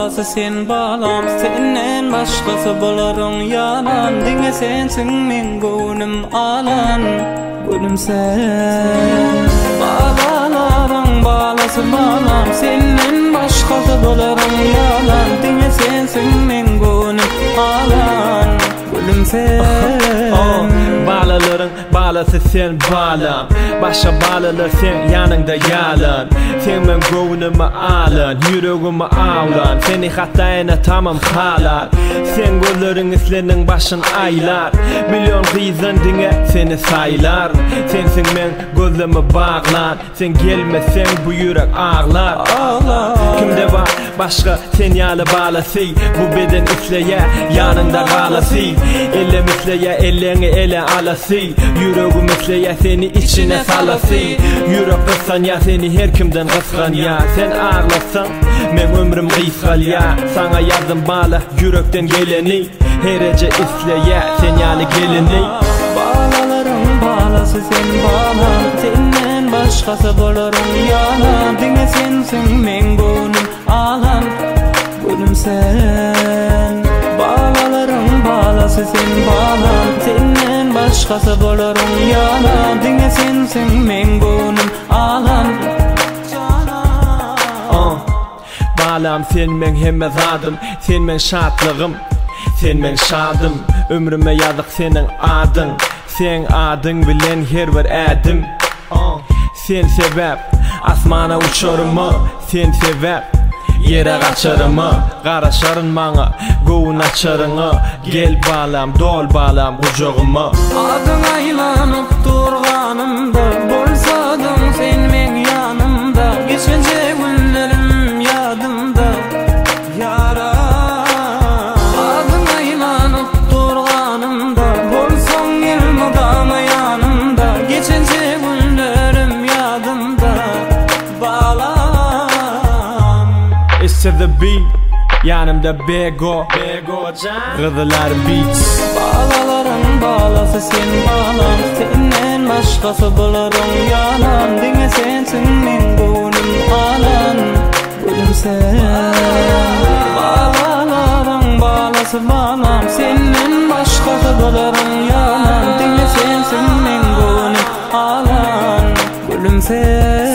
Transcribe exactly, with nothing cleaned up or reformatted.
balası sen balam, senden başkası boların yalan. Diňe sensiň men gönüm alan, gönüm sen. Balalarың balası balam, senden başkası boların yalan. Diňe sensiň men gönüm alan, gönüm sen. Balalarың balası sen balam, başa balalar sen yanında yalan. Sen men gönlümü alan, yüreğimi ağlan. Seni hatayına tamam halar. Sen gözlerin islerinin başın aylar. Milyon kıyızın diňe seni saylar. Sensin men gözlemi bağlan. Sen gelmesen bu yürek ağlar. Kimde var başka sen yalı balası, bu beden isleye yanında kalası. Elle misleye ellerini ele alası, yüreğim isleye seni içine salası. Yürek kıssan ya seni her kimden kıskan ya. Sen ağlasan men ömrüm kıysal ya. Sana yardım bala yürekten geleni, herece isleye sen yalı geleni. Balalarың balası sen balam, senden başkası boların yalan. Diňe sensiň men gönüm alan, gönüm sen. Balalarың balası sen balam, senden başkası boların yalan. Diňe sensiň men gönüm alan. Balam sen men hemme zadım, sen men şatlığım, sen men şadım. Ömrüme yazık senin adın, sen adın bilen her bir adım. Sen sebep asmana uçarımı, sen sebep yere kaçarımı. Karaşarın bana goğun açarını, gel balam dol balam kucağıma. Adın aylanıp durganımda, bolsadyň sen men yanımda. Geçence günlerim yadımda yara. Adın aylanıp durganımda, bolsaň gelme bana yanımda. Geçence günlerim yadımda balam. It's to the beat, yanımda Bego, Gıdılar Beats. Balalarың balası sen balam, senden başkası boların yalan. Diňe sensiň men gönüm alan, gönüm sen. Balalarың balası balam, senden başkası boların yalan. Diňe sensiň men gönüm alan, gönüm sen.